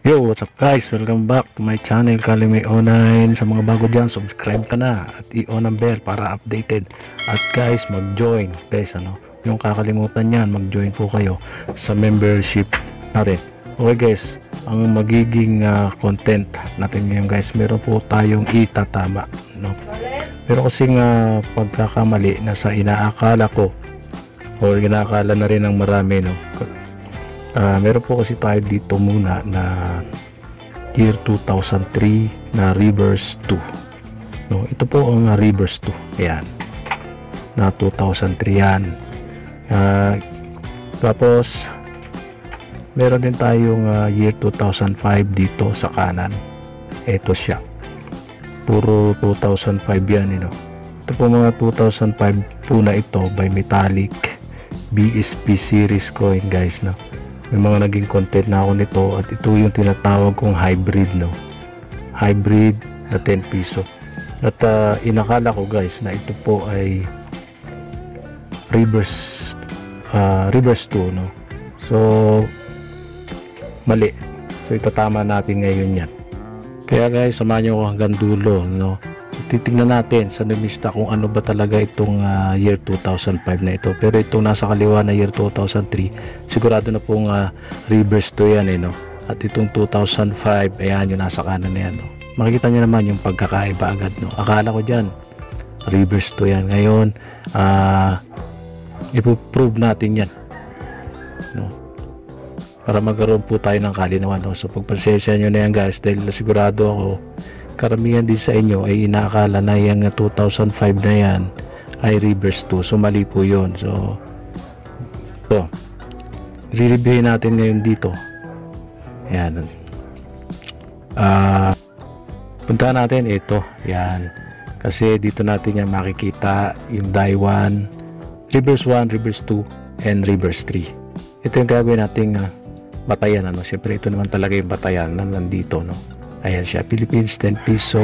Yo, what's up guys? Welcome back to my channel, Kalime Online. Sa mga bago dyan, subscribe ka na at i-on ang bell para updated. At guys, mag-join. Guys, yung kakalimutan yan, mag-join po kayo sa membership natin. Okay guys, ang magiging content natin ngayon guys, meron po tayong itatama, no? Pero kasi nga pagkakamali na sa inaakala ko o inaakala na rin ng marami, no? Meron po kasi tayo dito muna na year 2003 na reverse 2, no? Ito po ang reverse 2, ayan, na 2003 yan. Tapos meron din tayong year 2005 dito sa kanan. Ito siya, puro 2005 yan, ito po mga 2005 po na ito by Metallic BSP series coin guys, no? May mga naging content na ako nito at ito yung tinatawag kong hybrid, no? Hybrid na 10 piso. At inakala ko guys na ito po ay reverse 2, no? So mali. So itatama natin ngayon yan. Kaya guys, samahan nyo ako hanggang dulo, no? Titignan natin sa numista kung ano ba talaga itong year 2005 na ito. Pero itong nasa kaliwa na year 2003, sigurado na pong reverse to yan, no? At itong 2005, ayan yung nasa kanan na yan, no? Makikita nyo naman yung pagkakaiba agad, no? Akala ko dyan reverse to yan. Ngayon ipoprove natin yan, no? Para magkaroon po tayo ng kalinawan, no? So pagpasensya nyo na yan guys, dahil sigurado ako karamihan din sa inyo ay inaakala na yung 2005 na yan ay reverse 2. So mali po yun. So i-reviewin natin ngayon dito. Ayan. Punta natin ito. Ayan. Kasi dito natin yan makikita yung die 1, reverse 1, reverse 2, and reverse 3. Ito yung gagawin nating batayan, ano? Siyempre ito naman talaga yung batayan na nandito, no? Ayan siya, Philippines 10 piso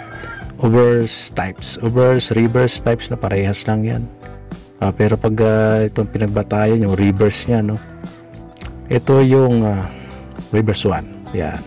overs types, reverse types na parehas lang yan. Pero pag itong pinagbatayan yung reverse nya, no? Ito yung reverse 1. Ayan.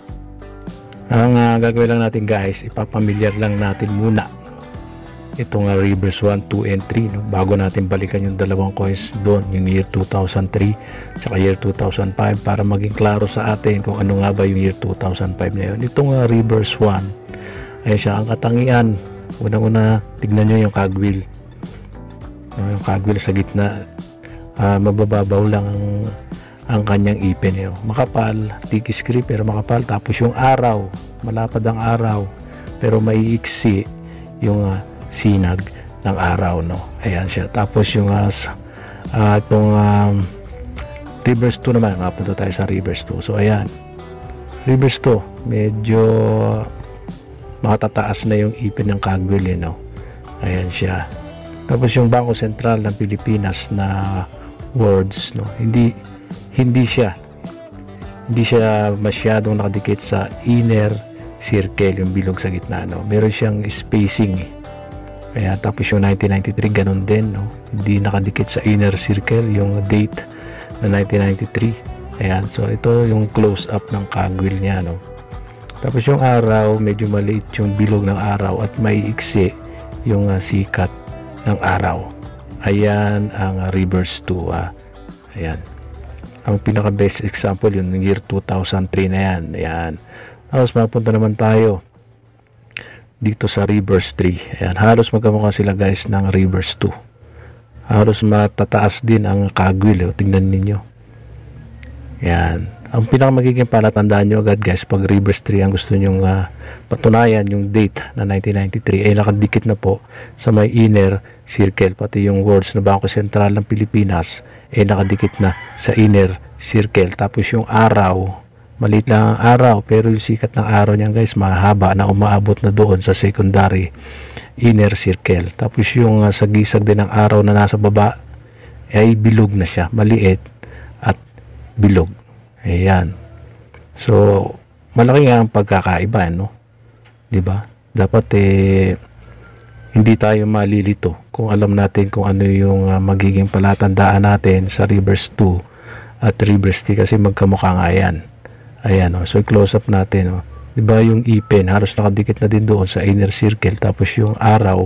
Ang gagawin lang natin guys, ipapamilyar lang natin muna itong reverse 1, 2, and 3, no? Bago natin balikan yung dalawang coins doon, yung year 2003 tsaka year 2005, para maging klaro sa atin kung ano nga ba yung year 2005 na yun. Itong reverse 1, ayan siya, ang katangian, unang-una tignan nyo yung cogwheel, yung cogwheel sa gitna, mabababaw lang ang kanyang ipin, makapal, tiki-script pero makapal. Tapos yung araw, malapad ang araw pero maiiksi yung sinag ng araw, no? Ayan siya. Tapos yung itong reverse 2 naman, mapunta tayo sa reverse 2. So ayan, reverse 2, medyo makatataas na yung ipin ng cogwheel, no? Ayan siya. Tapos yung Bangko Sentral ng Pilipinas na words, no? Hindi siya masyadong nakadikit sa inner circle, yung bilog sa gitna, no? Meron siyang spacing, Kaya tapos yung 1993 ganun din, no? Hindi nakadikit sa inner circle yung date na 1993. Ayan, so ito yung close up ng cogwheel niya, no? Tapos yung araw, medyo maliit yung bilog ng araw at maiiksi yung sikat ng araw. Ayan ang reverse 2. Ayan. Ang pinaka best example yung year 2003 na yan. Ayan. Tapos mapunta naman tayo dito sa reverse 3. Ayan, halos magkamukha sila guys ng reverse 2. Halos matataas din ang cogwheel. Tingnan ninyo. Ayan. Ang pinaka magiging palatandaan nyo agad guys pag reverse 3 ang gusto nyong patunayan yung date na 1993 ay nakadikit na po sa may inner circle. Pati yung words na Bangko Sentral ng Pilipinas ay nakadikit na sa inner circle. Tapos yung araw, maliit lang ang araw pero yung sikat ng araw niyan guys mahaba na umaabot na doon sa secondary inner circle. Tapos yung sagisag din ng araw na nasa baba ay bilog na siya, maliit at bilog. Ayan. So malaki nga ang pagkakaiba, no? 'Di ba? Dapat hindi tayo malilito kung alam natin kung ano yung magiging palatandaan natin sa reverse 2 at reverse 3 kasi magkamukha nga yan. Ayan, oh. So close up natin, oh. Diba yung ipin halos nakadikit na din doon sa inner circle, tapos yung araw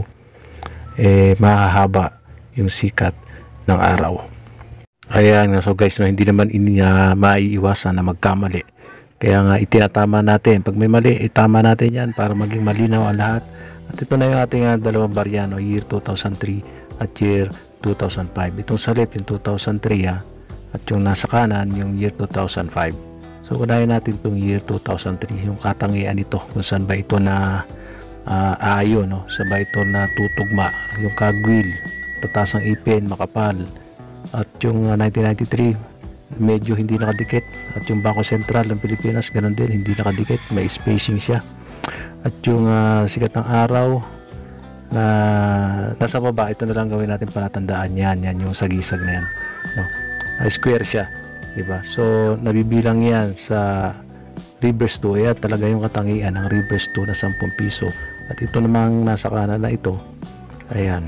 mahahaba yung sikat ng araw. Ayan, so guys, no, hindi naman maiiwasan na magkamali, kaya nga itinatama natin. Pag may mali, itama natin yan para maging malinaw ang lahat. At ito na yung ating dalawang barya, no, year 2003 at year 2005. Itong salip yung 2003 at yung nasa kanan yung year 2005. So unahin natin itong year 2003, yung katangian nito, kung saan ba ito na aayon, no? Saan ba ito na tutugma, yung kagwil, tatas ang ipin, makapal. At yung 1993, medyo hindi nakadikit. At yung Bangko Sentral ng Pilipinas, ganun din, hindi nakadikit, may spacing siya. At yung sikat ng araw na nasa baba, ito na lang gawin natin palatandaan. Yan yung sagisag na yan, no? Square siya, diba? So nabibilang yan sa reverse 2. Ayan talaga yung katangian ng reverse 2 na 10 piso. At ito namang nasa kanan na ito, ayan.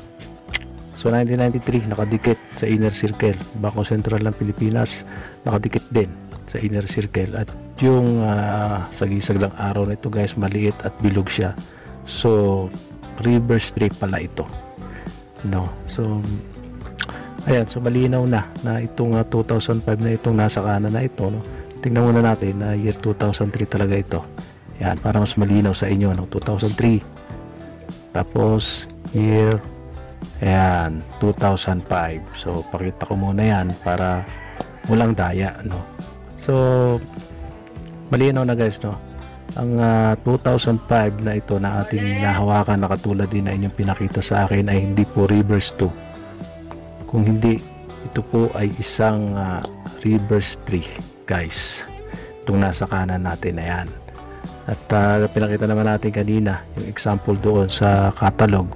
So 1993 nakadikit sa inner circle. Bangko Sentral ng Pilipinas nakadikit din sa inner circle. At yung sagisag ng araw na ito guys, maliit at bilog siya. So reverse 3 pala ito, no? So ayan, so malinaw na itong 2005 na itong nasa kanan na ito, no? Tingnan muna natin na year 2003 talaga ito. Ayan, para mas malinaw sa inyo, no? 2003. Tapos year, ayan, 2005. So pakita ko muna yan para walang daya, no? So malinaw na guys, no? Ang 2005 na ito na ating nahawakan na katulad din na inyong pinakita sa akin ay hindi po reverse 2. Kung hindi, ito po ay isang reverse 3 guys, itong nasa kanan natin. Ayan. At pinakita naman natin kanina yung example doon sa catalog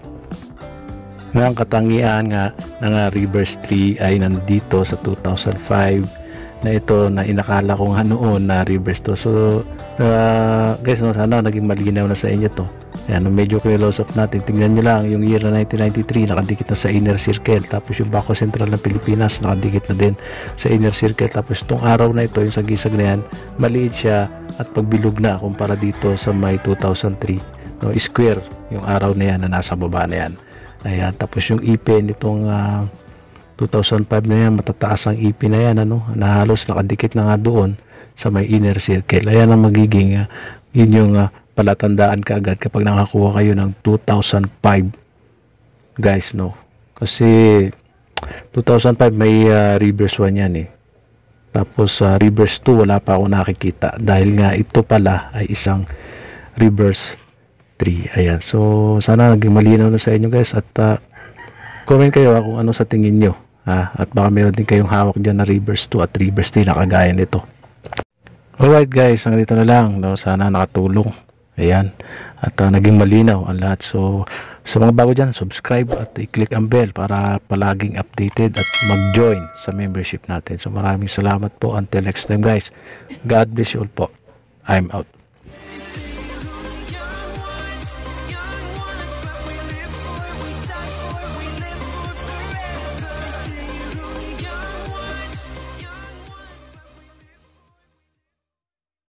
ng katangian nga ng reverse 3 ay nandito sa 2005 na ito na inakala ko nga noon na reverse 2. So guys, no, sana naging malinaw na sa inyo to. Ayan, medyo close up natin. Tingnan nyo lang yung year na 1993 nakadikit na sa inner circle. Tapos yung Bangko Sentral ng Pilipinas nakadikit na din sa inner circle. Tapos itong araw na ito, yung sagisag na yan, maliit siya at pagbilog na kumpara dito sa May 2003, no? Square yung araw na yan na nasa baba na yan. Ayan, tapos yung ipin itong 2005 na yan, matataas ang ipin na yan, ano, na halos nakadikit na nga doon sa may inner circle. Ayan ang magiging yun yung palatandaan ka agad kapag nakakuha kayo ng 2005 guys, no? Kasi 2005 may reverse 1 yan eh. Tapos reverse 2 wala pa ako nakikita dahil nga ito pala ay isang reverse 3. Ayan, so sana naging malinaw na sa inyo guys. At comment kayo kung ano sa tingin nyo, at baka meron din kayong hawak dyan na reverse 2 at reverse 3 na kagaya nito. Alright guys, hanggang dito na lang, no? Sana nakatulong. Ayan, at naging malinaw ang lahat. So sa mga bago dyan, subscribe at i-click ang bell para palaging updated at mag-join sa membership natin. So maraming salamat po. Until next time guys, God bless you all po. I'm out.